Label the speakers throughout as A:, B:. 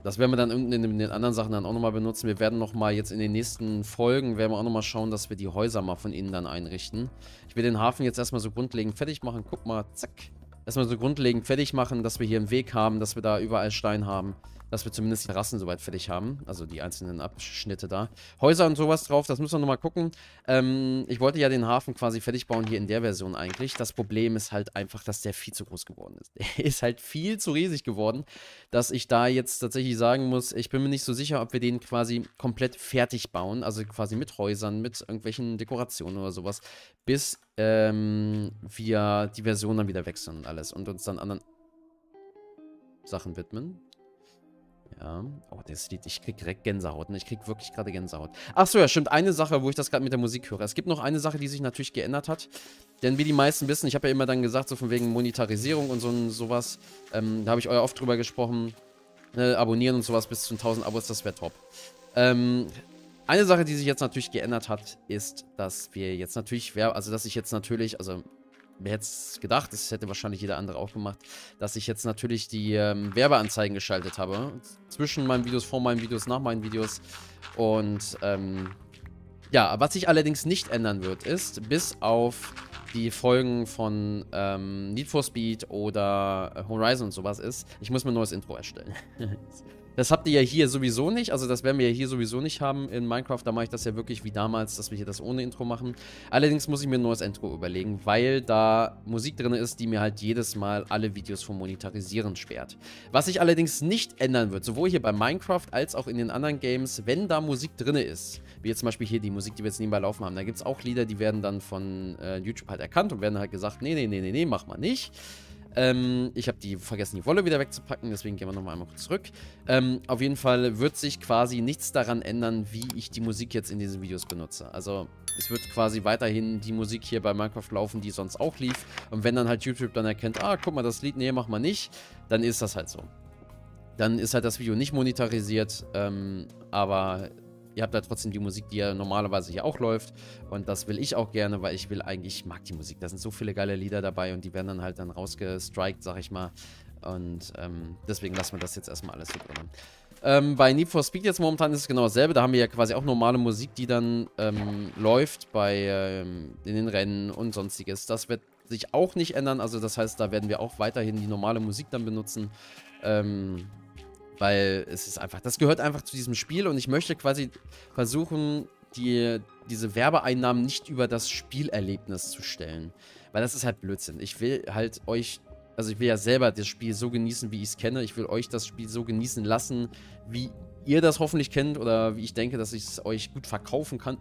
A: Das werden wir dann unten in den anderen Sachen dann auch nochmal benutzen. Wir werden nochmal jetzt in den nächsten Folgen, werden wir auch nochmal schauen, dass wir die Häuser mal von innen dann einrichten. Ich will den Hafen jetzt erstmal so grundlegend fertig machen. Guck mal, zack. Erstmal so grundlegend fertig machen, dass wir hier einen Weg haben, dass wir da überall Stein haben. Dass wir zumindest die Terrassen soweit fertig haben. Also die einzelnen Abschnitte da. Häuser und sowas drauf, das müssen wir nochmal gucken. Ich wollte ja den Hafen quasi fertig bauen hier in der Version eigentlich. Das Problem ist halt einfach, dass der viel zu groß geworden ist. Der ist halt viel zu riesig geworden, dass ich da jetzt tatsächlich sagen muss, ich bin mir nicht so sicher, ob wir den quasi komplett fertig bauen. Also quasi mit Häusern, mit irgendwelchen Dekorationen oder sowas. Bis wir die Version dann wieder wechseln und alles. Und uns dann anderen Sachen widmen. Ja. Oh, das Lied, ich krieg direkt Gänsehaut, ne? Ich krieg wirklich gerade Gänsehaut. Achso, ja, stimmt. Eine Sache, wo ich das gerade mit der Musik höre. Es gibt noch eine Sache, die sich natürlich geändert hat. Denn wie die meisten wissen, ich habe ja immer dann gesagt, so von wegen Monetarisierung und sowas. Da habe ich euer oft drüber gesprochen. Abonnieren und sowas bis zu 1000 Abos, das wäre top. Eine Sache, die sich jetzt natürlich geändert hat, ist, dass wir jetzt natürlich, also wer hätte es gedacht, das hätte wahrscheinlich jeder andere auch gemacht, dass ich jetzt natürlich die Werbeanzeigen geschaltet habe. Zwischen meinen Videos, vor meinen Videos, nach meinen Videos. Und ja, was sich allerdings nicht ändern wird, ist, bis auf die Folgen von Need for Speed oder Horizon und sowas ist, ich muss mir ein neues Intro erstellen. Das habt ihr ja hier sowieso nicht, also das werden wir ja hier sowieso nicht haben in Minecraft, da mache ich das ja wirklich wie damals, dass wir hier das ohne Intro machen. Allerdings muss ich mir ein neues Intro überlegen, weil da Musik drin ist, die mir halt jedes Mal alle Videos vom Monetarisieren sperrt. Was sich allerdings nicht ändern wird, sowohl hier bei Minecraft als auch in den anderen Games, wenn da Musik drin ist, wie jetzt zum Beispiel hier die Musik, die wir jetzt nebenbei laufen haben, da gibt es auch Lieder, die werden dann von YouTube halt erkannt und werden halt gesagt, nee, mach mal nicht. Ich habe vergessen, die Wolle wieder wegzupacken, deswegen gehen wir nochmal einmal kurz zurück. Auf jeden Fall wird sich quasi nichts daran ändern, wie ich die Musik jetzt in diesen Videos benutze. Also es wird quasi weiterhin die Musik hier bei Minecraft laufen, die sonst auch lief. Und wenn dann halt YouTube dann erkennt, ah, guck mal, das Lied, nee, mach mal nicht, dann ist das halt so. Dann ist halt das Video nicht monetarisiert, aber ihr habt da trotzdem die Musik, die ja normalerweise hier auch läuft. Und das will ich auch gerne, weil ich mag die Musik. Da sind so viele geile Lieder dabei und die werden dann halt rausgestrikt, sag ich mal. Und deswegen lassen wir das jetzt erstmal alles so drin. Bei Need for Speed jetzt momentan ist es genau dasselbe. Da haben wir ja quasi auch normale Musik, die dann läuft in den Rennen und sonstiges. Das wird sich auch nicht ändern. Also das heißt, da werden wir auch weiterhin die normale Musik dann benutzen. Weil es ist einfach, das gehört einfach zu diesem Spiel und ich möchte quasi versuchen, diese Werbeeinnahmen nicht über das Spielerlebnis zu stellen. Weil das ist halt Blödsinn. Ich will halt ich will ja selber das Spiel so genießen, wie ich es kenne. Ich will euch das Spiel so genießen lassen, wie ihr das hoffentlich kennt oder wie ich denke, dass ich es euch gut verkaufen kann.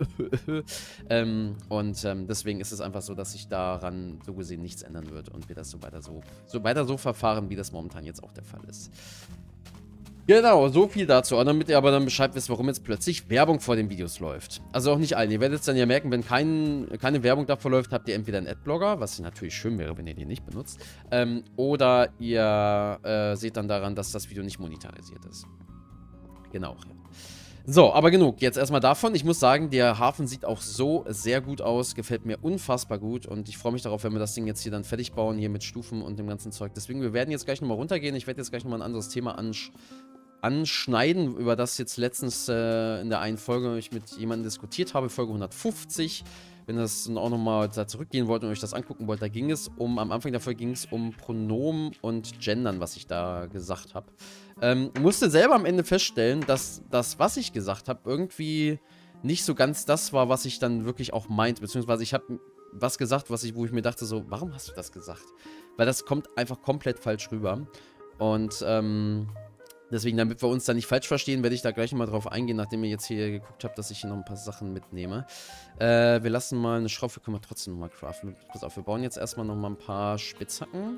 A: Deswegen ist es einfach so, dass sich daran so gesehen nichts ändern wird und wir das so weiter so verfahren, wie das momentan jetzt auch der Fall ist. Genau, so viel dazu. Und damit ihr aber dann Bescheid wisst, warum jetzt plötzlich Werbung vor den Videos läuft. Also auch nicht allen. Ihr werdet es dann ja merken, wenn keine Werbung davor läuft, habt ihr entweder einen Adblocker, was natürlich schön wäre, wenn ihr den nicht benutzt. Oder ihr seht dann daran, dass das Video nicht monetarisiert ist. Genau. So, aber genug. Jetzt erstmal davon. Ich muss sagen, der Hafen sieht auch so sehr gut aus. Gefällt mir unfassbar gut. Und ich freue mich darauf, wenn wir das Ding jetzt hier dann fertig bauen, hier mit Stufen und dem ganzen Zeug. Deswegen, wir werden jetzt gleich nochmal runtergehen. Ich werde jetzt gleich nochmal ein anderes Thema anschneiden, über das jetzt letztens in der einen Folge ich mit jemandem diskutiert habe, Folge 150. Wenn ihr das auch nochmal da zurückgehen wollt und euch das angucken wollt, am Anfang der Folge ging es um Pronomen und Gendern, was ich da gesagt habe. Musste selber am Ende feststellen, dass das, was ich gesagt habe, irgendwie nicht so ganz das war, was ich dann wirklich auch meinte. Beziehungsweise ich habe was gesagt, wo ich mir dachte so, warum hast du das gesagt? Weil das kommt einfach komplett falsch rüber. Und deswegen, damit wir uns da nicht falsch verstehen, werde ich da gleich nochmal drauf eingehen, nachdem ihr jetzt hier geguckt habt, dass ich hier noch ein paar Sachen mitnehme. Wir lassen mal eine Schaufel, können wir trotzdem nochmal craften. Pass auf, wir bauen jetzt erstmal nochmal ein paar Spitzhacken.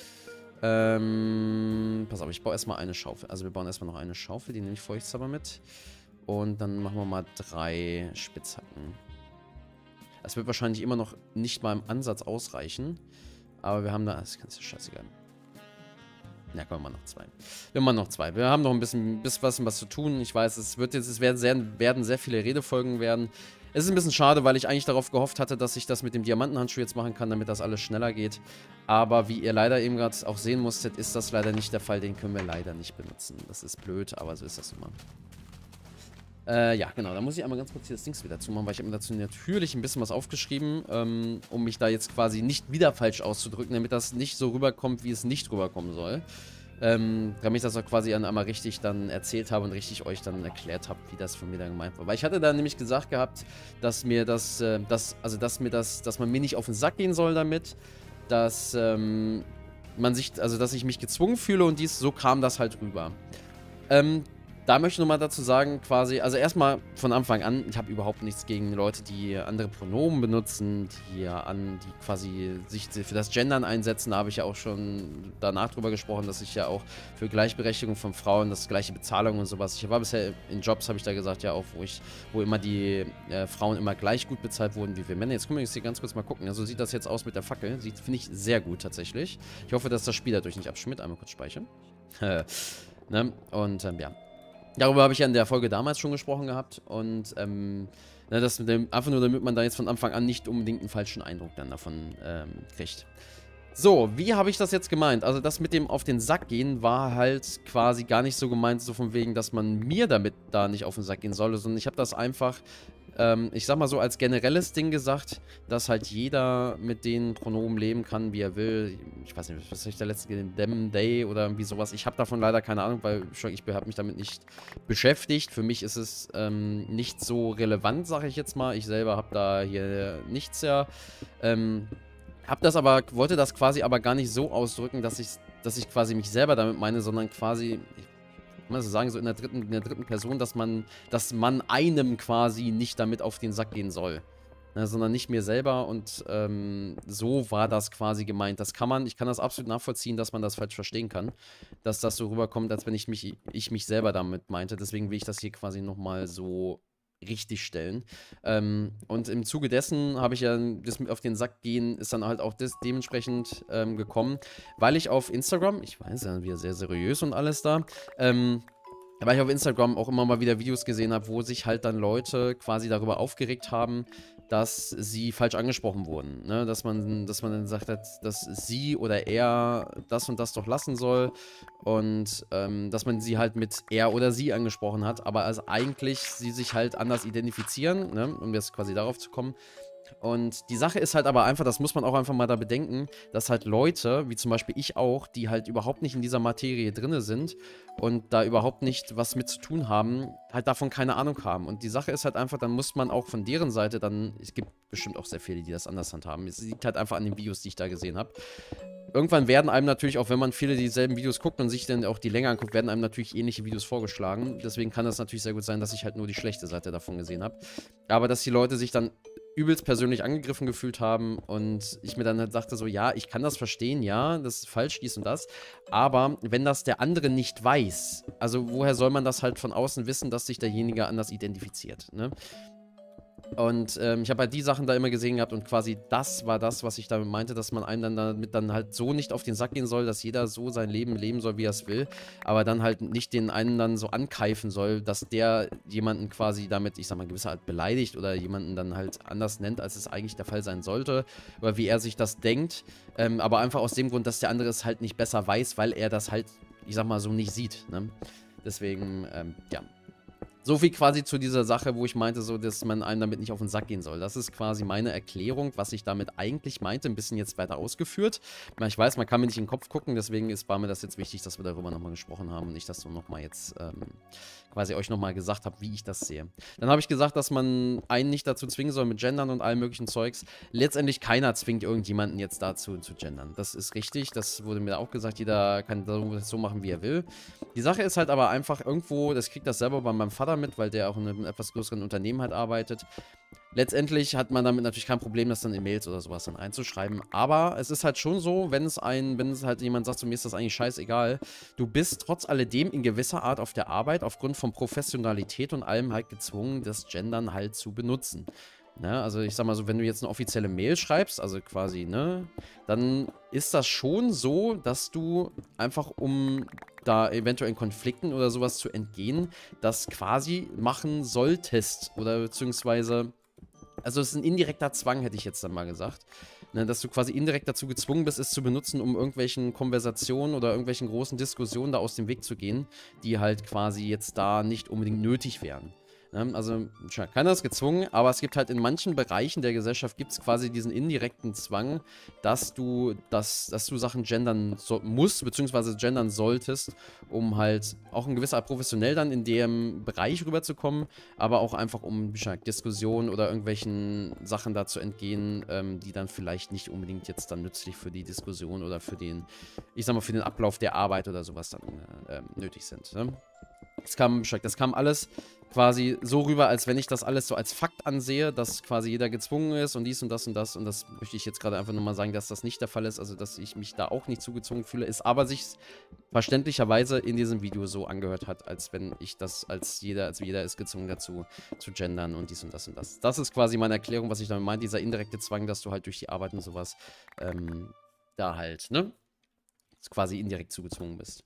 A: Pass auf, ich baue erstmal eine Schaufel. Also wir bauen erstmal noch eine Schaufel, die nehme ich vorsichtshalber mit. Und dann machen wir mal 3 Spitzhacken. Das wird wahrscheinlich immer noch nicht mal im Ansatz ausreichen. Aber wir haben da, das ist scheißegal. Ja, kommen wir noch 2. Wir machen noch 2. Wir haben noch ein bisschen was zu tun. Ich weiß, werden sehr viele Redefolgen werden. Es ist ein bisschen schade, weil ich eigentlich darauf gehofft hatte, dass ich das mit dem Diamantenhandschuh jetzt machen kann, damit das alles schneller geht. Aber wie ihr leider eben gerade auch sehen musstet, ist das leider nicht der Fall. Den können wir leider nicht benutzen. Das ist blöd, aber so ist das immer. Ja, genau. Da muss ich einmal ganz kurz hier das Dings wieder zumachen, weil ich habe mir dazu natürlich ein bisschen was aufgeschrieben, um mich da jetzt quasi nicht wieder falsch auszudrücken, damit das nicht so rüberkommt, wie es nicht rüberkommen soll. Damit ich das auch quasi einmal richtig dann erzählt habe und richtig euch dann erklärt habe, wie das von mir dann gemeint war. Weil ich hatte da nämlich gesagt gehabt, dass mir dass man mir nicht auf den Sack gehen soll damit, dass dass ich mich gezwungen fühle und so kam das halt rüber. Da möchte ich nochmal dazu sagen, quasi, also erstmal von Anfang an, ich habe überhaupt nichts gegen Leute, die andere Pronomen benutzen, die quasi sich für das Gendern einsetzen. Da habe ich ja auch schon danach drüber gesprochen, dass ich ja auch für Gleichberechtigung von Frauen, das gleiche Bezahlung und sowas. Ich war bisher in Jobs, habe ich da gesagt, ja auch, wo immer die Frauen immer gleich gut bezahlt wurden wie wir Männer. Jetzt können wir jetzt hier ganz kurz mal gucken. Also sieht das jetzt aus mit der Fackel. Finde ich sehr gut tatsächlich. Ich hoffe, dass das Spiel dadurch nicht abschmiert. Einmal kurz speichern. Ne? Und ja. Darüber habe ich ja in der Folge damals schon gesprochen gehabt und das einfach nur, damit man da jetzt von Anfang an nicht unbedingt einen falschen Eindruck dann davon kriegt. So, wie habe ich das jetzt gemeint? Also das mit dem auf den Sack gehen war halt quasi gar nicht so gemeint, so von wegen, dass man mir damit da nicht auf den Sack gehen solle, sondern ich habe das einfach, ich sag mal so als generelles Ding gesagt, dass halt jeder mit den Pronomen leben kann, wie er will. Ich weiß nicht, was ist der letzte, Them, They oder irgendwie sowas. Ich habe davon leider keine Ahnung, weil ich habe mich damit nicht beschäftigt. Für mich ist es nicht so relevant, sage ich jetzt mal. Ich selber habe da hier nichts ja. Wollte das quasi aber gar nicht so ausdrücken, dass ich quasi mich selber damit meine, sondern quasi, ich muss sagen, so in der dritten Person, dass man einem quasi nicht damit auf den Sack gehen soll. Ne, sondern nicht mir selber und so war das quasi gemeint. Ich kann das absolut nachvollziehen, dass man das falsch verstehen kann. Dass das so rüberkommt, als wenn ich mich selber damit meinte. Deswegen will ich das hier quasi nochmal so richtig stellen. Und im Zuge dessen habe ich ja, das mit auf den Sack gehen, ist dann halt auch dementsprechend gekommen, weil ich auf Instagram, ich weiß ja, wir sehr seriös und alles da, weil ich auf Instagram auch immer mal wieder Videos gesehen habe, wo sich halt dann Leute quasi darüber aufgeregt haben, dass sie falsch angesprochen wurden. Ne? Dass man dann gesagt hat, dass sie oder er das und das doch lassen soll. Und dass man sie halt mit er oder sie angesprochen hat. Aber also eigentlich sie sich halt anders identifizieren, ne? Um jetzt quasi darauf zu kommen. Und die Sache ist halt aber einfach, das muss man auch einfach mal da bedenken, dass halt Leute, wie zum Beispiel ich auch, die halt überhaupt nicht in dieser Materie drin sind und da überhaupt nicht was mit zu tun haben, halt davon keine Ahnung haben. Und die Sache ist halt einfach, dann muss man auch von deren Seite dann, es gibt bestimmt auch sehr viele, die das anders handhaben. Es liegt halt einfach an den Videos, die ich da gesehen habe. Irgendwann werden einem natürlich, auch wenn man viele dieselben Videos guckt und sich dann auch die Länge anguckt, werden einem natürlich ähnliche Videos vorgeschlagen. Deswegen kann das natürlich sehr gut sein, dass ich halt nur die schlechte Seite davon gesehen habe. Aber dass die Leute sich dann übelst persönlich angegriffen gefühlt haben und ich mir dann halt dachte so, ja, ich kann das verstehen, ja, das ist falsch, dies und das, aber wenn das der andere nicht weiß, also woher soll man das halt von außen wissen, dass sich derjenige anders identifiziert, ne? Und ich habe halt die Sachen da immer gesehen gehabt und quasi das war das, was ich damit meinte, dass man einem dann damit dann halt so nicht auf den Sack gehen soll, dass jeder so sein Leben leben soll, wie er es will, aber dann halt nicht den einen dann so ankeifen soll, dass der jemanden quasi damit, ich sag mal, in gewisser Art beleidigt oder jemanden dann halt anders nennt, als es eigentlich der Fall sein sollte oder wie er sich das denkt, aber einfach aus dem Grund, dass der andere es halt nicht besser weiß, weil er das halt, ich sag mal, so nicht sieht, ne? Deswegen, ja. So viel quasi zu dieser Sache, wo ich meinte, so, dass man einem damit nicht auf den Sack gehen soll. Das ist quasi meine Erklärung, was ich damit eigentlich meinte. Ein bisschen jetzt weiter ausgeführt. Ich weiß, man kann mir nicht in den Kopf gucken, deswegen war mir das jetzt wichtig, dass wir darüber nochmal gesprochen haben und ich das so nochmal jetzt quasi euch nochmal gesagt habe, wie ich das sehe. Dann habe ich gesagt, dass man einen nicht dazu zwingen soll mit Gendern und allem möglichen Zeugs. Letztendlich keiner zwingt irgendjemanden jetzt dazu zu gendern. Das ist richtig, das wurde mir auch gesagt, jeder kann das so machen, wie er will. Die Sache ist halt aber einfach irgendwo, das kriegt das selber bei meinem Vater mit, weil der auch in einem etwas größeren Unternehmen halt arbeitet. Letztendlich hat man damit natürlich kein Problem, das dann in Mails oder sowas dann einzuschreiben. Aber es ist halt schon so, wenn es halt jemand sagt, so, mir ist das eigentlich scheißegal, du bist trotz alledem in gewisser Art auf der Arbeit aufgrund von Professionalität und allem halt gezwungen, das Gendern halt zu benutzen. Ne? Also ich sag mal so, wenn du jetzt eine offizielle Mail schreibst, also quasi, ne, dann ist das schon so, dass du einfach, um da eventuell in Konflikten oder sowas zu entgehen, das quasi machen solltest oder beziehungsweise also es ist ein indirekter Zwang, hätte ich jetzt dann mal gesagt. Ne, dass du quasi indirekt dazu gezwungen bist, es zu benutzen, um irgendwelchen Konversationen oder irgendwelchen großen Diskussionen da aus dem Weg zu gehen, die halt quasi jetzt da nicht unbedingt nötig wären. Ne, also keiner ist gezwungen, aber es gibt halt in manchen Bereichen der Gesellschaft gibt es quasi diesen indirekten Zwang, dass du Sachen gendern musst, beziehungsweise gendern solltest, um halt auch in gewisser Art professionell dann in dem Bereich rüberzukommen, aber auch einfach um Diskussionen oder irgendwelchen Sachen da zu entgehen, die dann vielleicht nicht unbedingt jetzt dann nützlich für die Diskussion oder für den, ich sag mal, für den Ablauf der Arbeit oder sowas dann nötig sind. Ne? Das kam alles quasi so rüber, als wenn ich das alles so als Fakt ansehe, dass quasi jeder gezwungen ist und dies und das und das. Und das möchte ich jetzt gerade einfach nur mal sagen, dass das nicht der Fall ist. Also, dass ich mich da auch nicht zugezwungen fühle, ist aber sich verständlicherweise in diesem Video so angehört hat, als wenn ich das als jeder ist gezwungen dazu zu gendern und dies und das und das. Das ist quasi meine Erklärung, was ich damit meine, dieser indirekte Zwang, dass du halt durch die Arbeit und sowas da halt, ne? Quasi indirekt zugezwungen bist.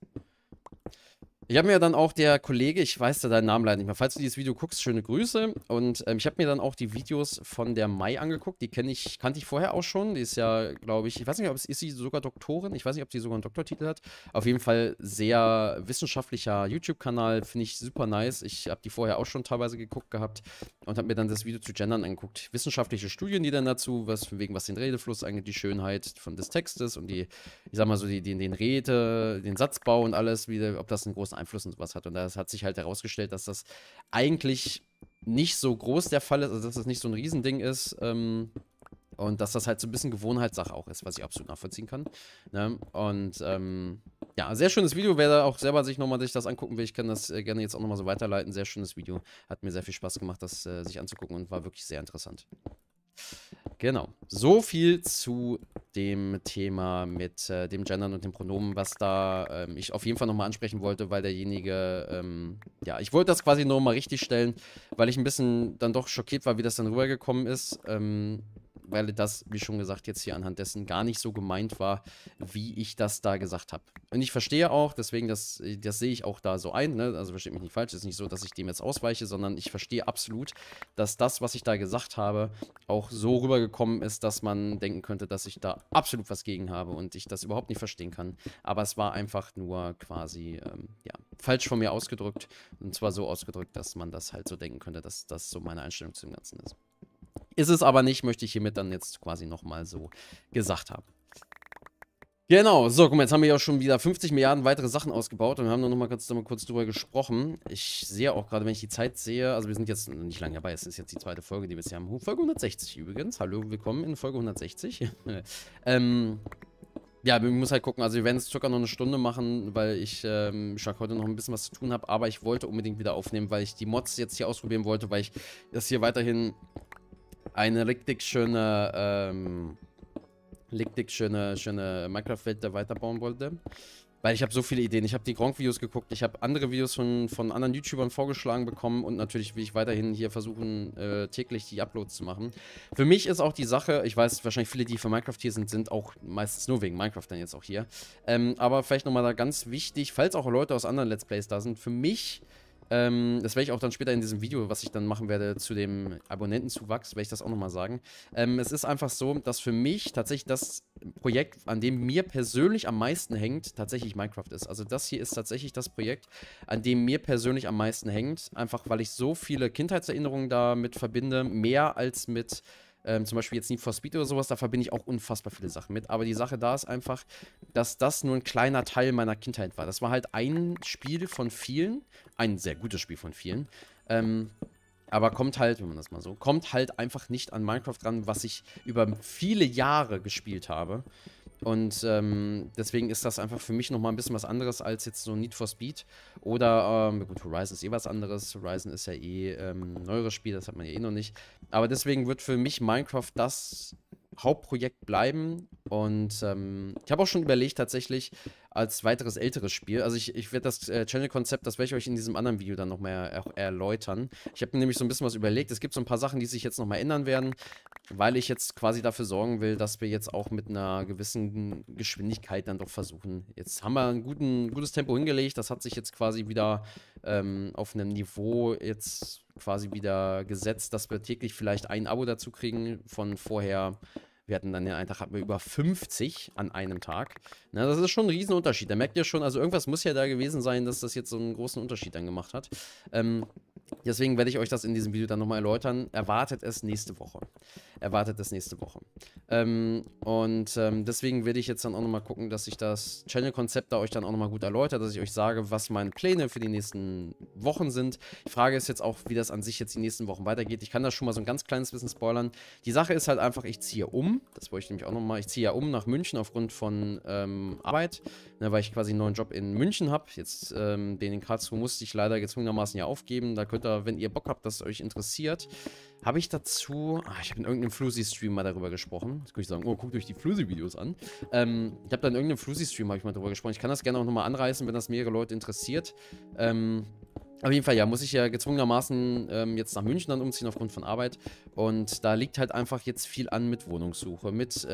A: Ich habe mir dann auch der Kollege, ich weiß da deinen Namen leider nicht mehr, falls du dieses Video guckst, schöne Grüße. Und ich habe mir dann auch die Videos von der Mai angeguckt, die kannte ich vorher auch schon. Die ist ja, glaube ich weiß nicht, ist sie sogar Doktorin? Ich weiß nicht, ob sie sogar einen Doktortitel hat. Auf jeden Fall sehr wissenschaftlicher YouTube-Kanal, finde ich super nice. Ich habe die vorher auch schon teilweise geguckt gehabt und habe mir dann das Video zu Gendern angeguckt. Wissenschaftliche Studien, die dann dazu, was den Redefluss angeht, die Schönheit des Textes und die, ich sag mal so, den Satzbau und alles, ob das einen großen Einfluss und sowas hat. Und das hat sich halt herausgestellt, dass das eigentlich nicht so groß der Fall ist, also dass das nicht so ein Riesending ist, und dass das halt so ein bisschen Gewohnheitssache auch ist, was ich absolut nachvollziehen kann. Ne? Und ja, sehr schönes Video. Wer da auch selber sich das angucken will, ich kann das gerne jetzt auch nochmal so weiterleiten. Sehr schönes Video. Hat mir sehr viel Spaß gemacht, das sich anzugucken und war wirklich sehr interessant. Genau. So viel zu dem Thema mit dem Gendern und dem Pronomen, was da ich auf jeden Fall nochmal ansprechen wollte, weil derjenige, ja, ich wollte das quasi nochmal richtig stellen, weil ich ein bisschen dann doch schockiert war, wie das dann rübergekommen ist, weil das, wie schon gesagt, jetzt hier anhand dessen gar nicht so gemeint war, wie ich das da gesagt habe. Und ich verstehe auch, deswegen, das sehe ich auch da so ein, ne? Also versteht mich nicht falsch, es ist nicht so, dass ich dem jetzt ausweiche, sondern ich verstehe absolut, dass das, was ich da gesagt habe, auch so rübergekommen ist, dass man denken könnte, dass ich da absolut was gegen habe und ich das überhaupt nicht verstehen kann. Aber es war einfach nur quasi, ja, falsch von mir ausgedrückt. Und zwar so ausgedrückt, dass man das halt so denken könnte, dass das so meine Einstellung zu dem Ganzen ist. Ist es aber nicht, möchte ich hiermit dann jetzt quasi nochmal so gesagt haben. Genau, so, guck mal, jetzt haben wir ja schon wieder 50 Milliarden weitere Sachen ausgebaut und wir haben nur noch mal kurz drüber gesprochen. Ich sehe auch gerade, wenn ich die Zeit sehe, also wir sind jetzt nicht lange dabei, es ist jetzt die zweite Folge, die wir jetzt hier haben. Folge 160 übrigens. Hallo, willkommen in Folge 160. Ja, wir müssen halt gucken, also wir werden jetzt circa noch eine Stunde machen, weil ich heute noch ein bisschen was zu tun habe, aber ich wollte unbedingt wieder aufnehmen, weil ich die Mods jetzt hier ausprobieren wollte, weil ich das hier weiterhin eine richtig schöne Minecraft-Welt da weiterbauen wollte. Weil ich habe so viele Ideen. Ich habe die Gronkh-Videos geguckt, ich habe andere Videos von anderen YouTubern vorgeschlagen bekommen und natürlich will ich weiterhin hier versuchen, täglich die Uploads zu machen. Für mich ist auch die Sache, ich weiß, wahrscheinlich viele, die für Minecraft hier sind auch meistens nur wegen Minecraft dann jetzt auch hier. Aber vielleicht nochmal da ganz wichtig, falls auch Leute aus anderen Let's Plays da sind, für mich, das werde ich auch dann später in diesem Video, was ich dann machen werde zu dem Abonnentenzuwachs, werde ich das auch nochmal sagen. Es ist einfach so, dass für mich tatsächlich das Projekt, an dem mir persönlich am meisten hängt, tatsächlich Minecraft ist. Also das hier ist tatsächlich das Projekt, an dem mir persönlich am meisten hängt. Einfach, weil ich so viele Kindheitserinnerungen damit verbinde, mehr als mit zum Beispiel jetzt Need for Speed oder sowas, da verbinde ich auch unfassbar viele Sachen mit. Aber die Sache da ist einfach, dass das nur ein kleiner Teil meiner Kindheit war. Das war halt ein Spiel von vielen, ein sehr gutes Spiel von vielen. Aber kommt halt, wenn man das mal so, kommt halt einfach nicht an Minecraft ran, was ich über viele Jahre gespielt habe. Und deswegen ist das einfach für mich nochmal ein bisschen was anderes als jetzt so Need for Speed. Oder, gut, Horizon ist eh was anderes. Horizon ist ja eh ein neueres Spiel, das hat man ja eh noch nicht. Aber deswegen wird für mich Minecraft das Hauptprojekt bleiben. Und ich habe auch schon überlegt, tatsächlich als weiteres älteres Spiel. Also ich werde das Channel-Konzept, das werde ich euch in diesem anderen Video dann nochmal erläutern. Ich habe mir nämlich so ein bisschen was überlegt. Es gibt so ein paar Sachen, die sich jetzt nochmal ändern werden, weil ich jetzt quasi dafür sorgen will, dass wir jetzt auch mit einer gewissen Geschwindigkeit dann doch versuchen. Jetzt haben wir ein gutes Tempo hingelegt. Das hat sich jetzt quasi wieder auf einem Niveau jetzt quasi wieder gesetzt, dass wir täglich vielleicht ein Abo dazu kriegen. Von vorher, wir hatten dann den einen Tag, hatten wir über 50 an einem Tag. Na, das ist schon ein Riesenunterschied. Da merkt ihr schon, also irgendwas muss ja da gewesen sein, dass das jetzt so einen großen Unterschied dann gemacht hat. Deswegen werde ich euch das in diesem Video dann nochmal erläutern. Erwartet es nächste Woche. Erwartet es nächste Woche. Deswegen werde ich jetzt dann auch nochmal gucken, dass ich das Channel-Konzept da euch dann auch nochmal gut erläutere, dass ich euch sage, was meine Pläne für die nächsten Wochen sind. Die Frage ist jetzt auch, wie das an sich jetzt die nächsten Wochen weitergeht. Ich kann das schon mal so ein ganz kleines bisschen spoilern. Die Sache ist halt einfach, ich ziehe um. Das wollte ich nämlich auch nochmal. Ich ziehe ja um nach München aufgrund von Arbeit, ne, weil ich quasi einen neuen Job in München habe. Jetzt den in Karlsruhe musste ich leider gezwungenermaßen ja aufgeben. Da könnt ihr, wenn ihr Bock habt, dass es euch interessiert, habe ich dazu, ich habe in irgendeinem Flusi-Stream mal darüber gesprochen. Jetzt könnte ich sagen, oh, guckt euch die Flusi-Videos an. Ich habe da in irgendeinem Flusi-Stream mal darüber gesprochen. Ich kann das gerne auch nochmal anreißen, wenn das mehrere Leute interessiert. Auf jeden Fall, ja, muss ich ja gezwungenermaßen jetzt nach München dann umziehen aufgrund von Arbeit. Und da liegt halt einfach jetzt viel an mit Wohnungssuche, mit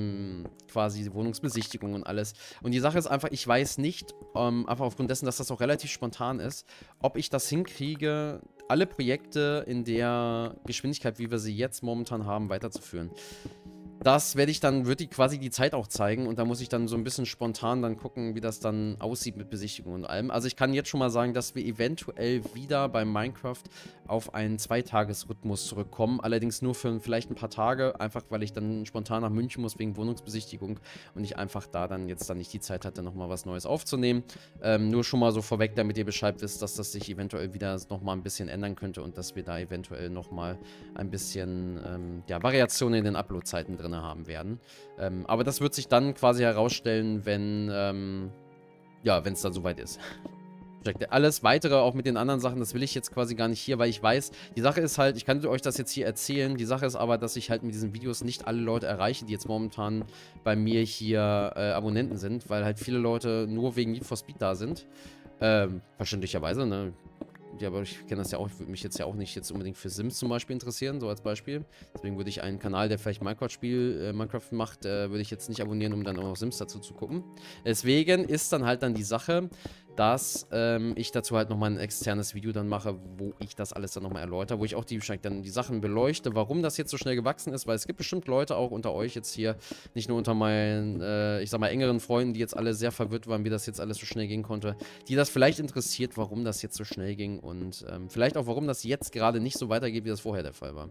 A: quasi Wohnungsbesichtigung und alles. Und die Sache ist einfach, ich weiß nicht, einfach aufgrund dessen, dass das auch relativ spontan ist, ob ich das hinkriege, alle Projekte in der Geschwindigkeit, wie wir sie jetzt momentan haben, weiterzuführen. Das wird die quasi die Zeit auch zeigen und da muss ich dann so ein bisschen spontan dann gucken, wie das dann aussieht mit Besichtigung und allem. Also ich kann jetzt schon mal sagen, dass wir eventuell wieder bei Minecraft auf einen Zweitagesrhythmus zurückkommen. Allerdings nur für vielleicht ein paar Tage, einfach weil ich dann spontan nach München muss wegen Wohnungsbesichtigung und ich einfach da dann jetzt dann nicht die Zeit hatte, nochmal was Neues aufzunehmen. Nur schon mal so vorweg, damit ihr Bescheid wisst, dass das sich eventuell wieder nochmal ein bisschen ändern könnte und dass wir da eventuell nochmal ein bisschen ja, Variationen in den Upload-Zeiten drin haben werden. Aber das wird sich dann quasi herausstellen, wenn ja, wenn es dann soweit ist. Alles weitere, auch mit den anderen Sachen, das will ich jetzt quasi gar nicht hier, weil ich weiß, die Sache ist halt, ich kann euch das jetzt hier erzählen, die Sache ist aber, dass ich halt mit diesen Videos nicht alle Leute erreiche, die jetzt momentan bei mir hier Abonnenten sind, weil halt viele Leute nur wegen Need for Speed da sind. Verständlicherweise, ne? Ja, aber ich kenne das ja auch, ich würde mich jetzt ja auch nicht jetzt unbedingt für Sims zum Beispiel interessieren, so als Beispiel. Deswegen würde ich einen Kanal, der vielleicht Minecraft macht, würde ich jetzt nicht abonnieren, um dann auch noch Sims dazu zu gucken. Deswegen ist dann halt dann die Sache, dass ich dazu halt nochmal ein externes Video dann mache, wo ich das alles dann nochmal erläutere, wo ich auch dann die Sachen beleuchte, warum das jetzt so schnell gewachsen ist, weil es gibt bestimmt Leute auch unter euch jetzt hier, nicht nur unter meinen, ich sag mal, engeren Freunden, die jetzt alle sehr verwirrt waren, wie das jetzt alles so schnell gehen konnte, die das vielleicht interessiert, warum das jetzt so schnell ging und vielleicht auch, warum das jetzt gerade nicht so weitergeht, wie das vorher der Fall war.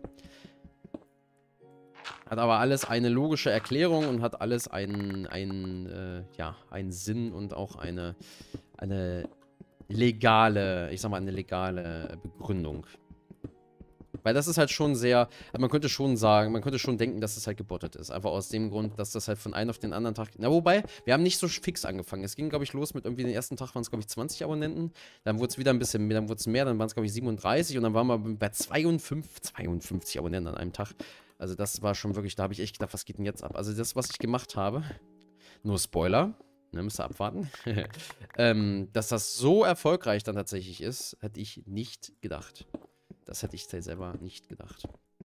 A: Hat aber alles eine logische Erklärung und hat alles ja, einen Sinn und auch eine legale, ich sag mal, eine legale Begründung. Weil das ist halt schon sehr, also man könnte schon sagen, man könnte schon denken, dass es halt gebottet ist. Einfach aus dem Grund, dass das halt von einem auf den anderen Tag, na wobei, wir haben nicht so fix angefangen. Es ging, glaube ich, los mit irgendwie den ersten Tag waren es, glaube ich, 20 Abonnenten. Dann wurde es wieder ein bisschen mehr, dann wurde es mehr, dann waren es, glaube ich, 37 und dann waren wir bei 52 Abonnenten an einem Tag. Also das war schon wirklich, da habe ich echt gedacht, was geht denn jetzt ab? Also das, was ich gemacht habe, nur Spoiler, ne, müsst ihr abwarten, dass das so erfolgreich dann tatsächlich ist, hätte ich nicht gedacht. Das hätte ich selber nicht gedacht.